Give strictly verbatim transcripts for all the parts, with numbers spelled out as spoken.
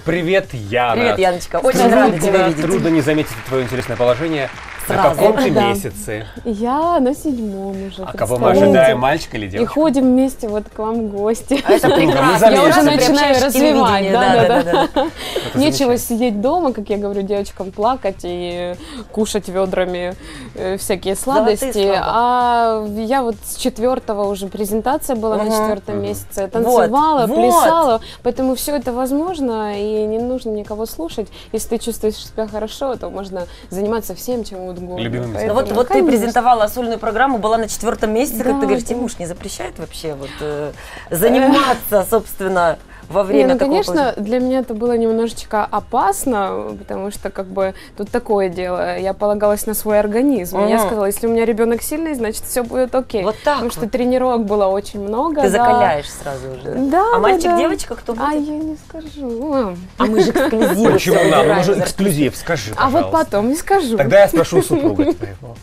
Привет, Яна. Привет, Яночка. Очень Трудно, рада тебя видеть. Трудно не заметить твое интересное положение. Сразу. На каком ты Да. месяце? Я на седьмом уже. А кого мы представляете? ожидаем, мальчика или И девочку? ходим вместе вот к вам в гости. А это прекрасно. заметили. Я уже Ты начинаю приобщаешь развивать. телевидение, Да, да, да. Это Нечего замечательно. сидеть дома, как я говорю девочкам, плакать и кушать ведрами э, всякие сладости. слова. А я вот с четвертого уже презентация была на Мгм. четвертом Мгм. месяце. Танцевала, Вот, плясала. Поэтому все это возможно, и не нужно никого слушать. Если ты чувствуешь себя хорошо, то можно заниматься всем, чем угодно. Любимым Ну вот, Поэтому, вот ты конечно. презентовала сольную программу, была на четвертом месяце, как Да, ты говоришь, да. тебе муж не запрещает вообще вот, э, заниматься, собственно, во Не, время ну, такого конечно, положения? для меня это было немножечко опасно, потому что, как бы, тут такое дело. Я полагалась на свой организм. Мгм. Я сказала, если у меня ребенок сильный, значит, все будет окей. Вот так Потому вот. что тренировок было очень много. Ты да. закаляешь сразу уже. Да? Да, А да, мальчик, да. девочка, кто будет? А я не скажу. А мы же эксклюзивы. Почему всё нам? выбираем. Нужен эксклюзив, скажи, А вот пожалуйста. потом не скажу. Тогда я спрошу супруга твоего.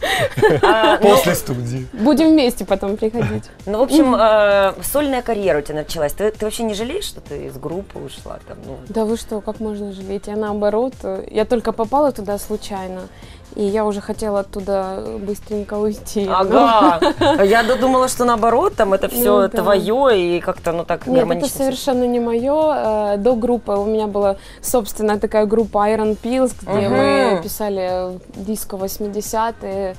А, ну, После студии. Будем вместе потом приходить. Ну, в общем, э, сольная карьера у тебя началась. Ты, ты вообще не жалеешь, что ты из группы ушла? Там, ну? Да вы что, как можно жалеть? Я наоборот, я только попала туда случайно. И я уже хотела оттуда быстренько уйти. Ага. Я думала, что наоборот, там это все Ну, да. твое и как-то ну так Нет, гармонично. это совершенно не мое. До группы у меня была, собственно, такая группа Iron Pills, где Мгм. мы писали диско восьмидесятые,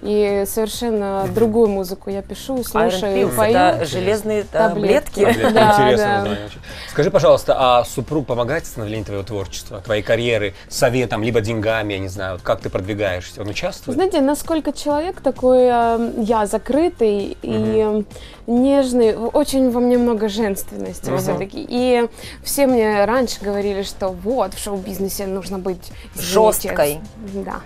и совершенно другую музыку я пишу, Iron слушаю, Pills, пою. это железные Таблетки. таблетки. Таблетки. Да, Интересное да. название очень. Скажи, пожалуйста, а супруг помогает в становлении твоего творчества, твоей карьеры, советом, либо деньгами, я не знаю, вот как ты продвигаешься? Он участвует? Знаете, насколько человек такой, э, я закрытый и нежный, в- очень во мне много женственности Мгм. все-таки. И все мне раньше говорили, что вот, в шоу-бизнесе нужно быть извините, Жесткой. Да.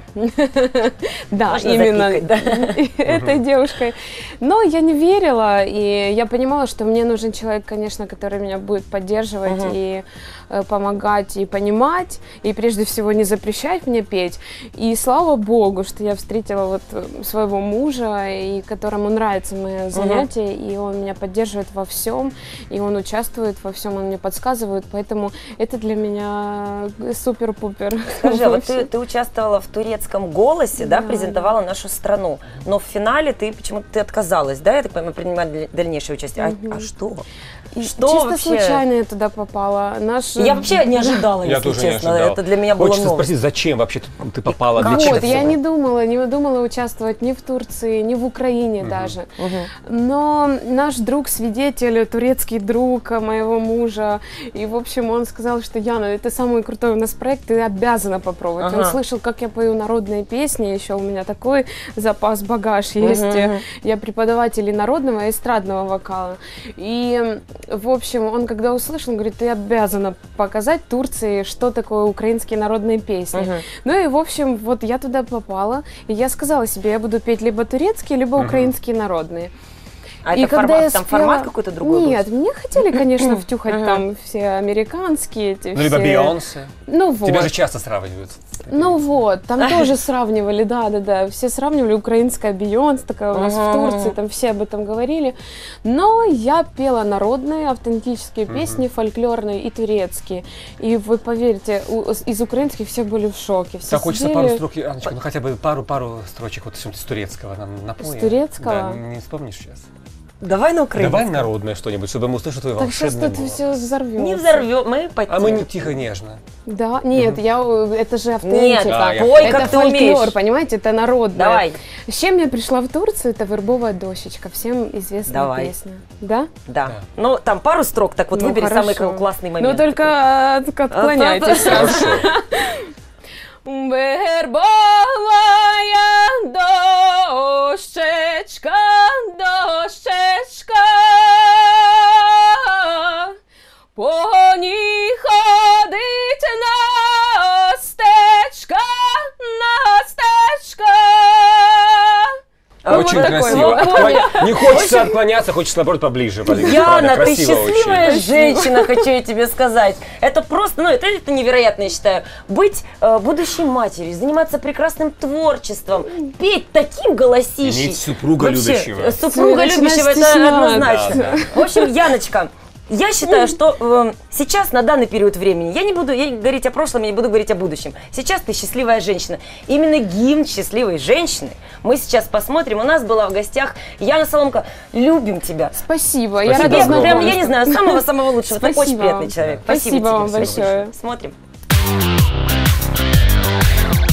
Да, Можно именно запикать, этой девушкой. Но я не верила, и я понимала, что мне нужен человек, конечно, который меня будет поддерживать Мгм. и э, помогать, и понимать, и прежде всего не запрещать мне петь. И слава богу, что я встретила вот э, своего мужа, и которому нравится мое занятие, и он меня поддерживает во всем, и он участвует во всем, он мне подсказывает, поэтому это для меня супер-пупер. Скажи, а вот ты, Вообще. ты участвовала в турецком «Голосе», да, Да, презентовала нашу страну, но в финале ты почему-то ты отказалась, да, я так понимаю, принимать даль- дальнейшее участие. А- А, Мгм. что? И Что чисто вообще? случайно я туда попала. Наш... Я вообще не ожидала, Я если тоже не честно. ожидал. Это для меня было Хочется новость. спросить, зачем вообще ты, ты попала? Для Как чего? Вот, я всего? не думала, не думала участвовать ни в Турции, ни в Украине Мгм. даже. Мгм. Но наш друг-свидетель, турецкий друг моего мужа, и, в общем, он сказал, что Яна, это самый крутой у нас проект, ты обязана попробовать. Он Ага. слышал, как я пою народные песни, еще у меня такой запас, багаж есть. Мгм. Я преподаватель и народного, и эстрадного вокала. И, в общем, он когда услышал, он говорит, ты обязана показать Турции, что такое украинские народные песни. Мгм. Ну и, в общем, вот я туда попала, и я сказала себе, я буду петь либо турецкие, либо Мгм. украинские народные. А И это когда формат, я там спела- формат какой-то другой был? Нет, мне хотели, конечно, втюхать Мгм. там все американские эти Ну, либо все- Бейонсе. Ну вот. Тебя же часто сравнивают. с такими. Ну вот, там тоже сравнивали, да-да-да, все сравнивали украинская Бейонсе, такая у нас в Мгм. Турции, там все об этом говорили. Но я пела народные, автентические Мгм. песни, фольклорные и турецкие. И вы поверите, у- из украинских все были в шоке. Все Так хочется сидели- пару строк, Анечка, ну хотя бы пару-пару строчек вот с турецкого нам напой. С турецкого? Да, не вспомнишь сейчас? Давай на украинском. Давай народное что-нибудь, чтобы мы услышали твой Так сейчас волшебный тут голос. все взорвется. Не взорвем, мы потем. А мы не тихо, нежно. Да, нет, я, э, это же Нет, автентика. Да, я- пой, это как ты фольклор, умеешь. понимаете, это народное. Давай. С чем я пришла в Турцию, это «Вербовая дощечка», всем известная Давай. песня. Да? Да. Да. Ну, там пару строк, так вот Ну, выбери хорошо. самый классный момент. Ну только э, так отклоняйтесь сразу. Хорошо. Вербовая дощечка, дощечка, по ній ходить Настечка, Настечка. А Очень вот красиво. такой, Отклоня- Не хочется отклоняться, хочется наоборот поближе. подойти. Яна, Правда, ты красиво счастливая очень. женщина, хочу я тебе сказать. Это просто, ну, это, это невероятно, я считаю. Быть э, будущей матерью, заниматься прекрасным творчеством, петь таким голосищем. Иметь супруга Вообще, любящего. э, Супруга Начинаю любящего, это стесняться. однозначно. Да, В общем, Яночка, Я считаю, что э, сейчас, на данный период времени, я не буду я не говорить о прошлом, я не буду говорить о будущем. Сейчас ты счастливая женщина. Именно гимн счастливой женщины мы сейчас посмотрим. У нас была в гостях Яна Соломко. Любим тебя. Спасибо. Спасибо Я рада огромное. Прям, знакомству. я не знаю, самого-самого лучшего. Ты Спасибо очень приятный вам. человек. Спасибо тебе. вам Всего большое. хорошего. Смотрим.